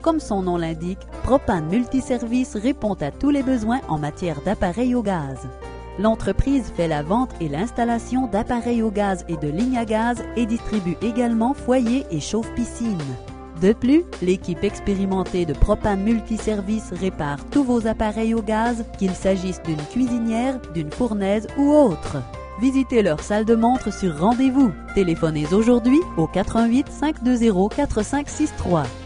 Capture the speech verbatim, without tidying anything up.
Comme son nom l'indique, Propane Multiservice répond à tous les besoins en matière d'appareils au gaz. L'entreprise fait la vente et l'installation d'appareils au gaz et de lignes à gaz et distribue également foyer et chauffe-piscine. De plus, l'équipe expérimentée de Propane Multiservice répare tous vos appareils au gaz, qu'il s'agisse d'une cuisinière, d'une fournaise ou autre. Visitez leur salle de montre sur rendez-vous. Téléphonez aujourd'hui au quatre un huit, cinq deux zéro, quatre cinq six trois.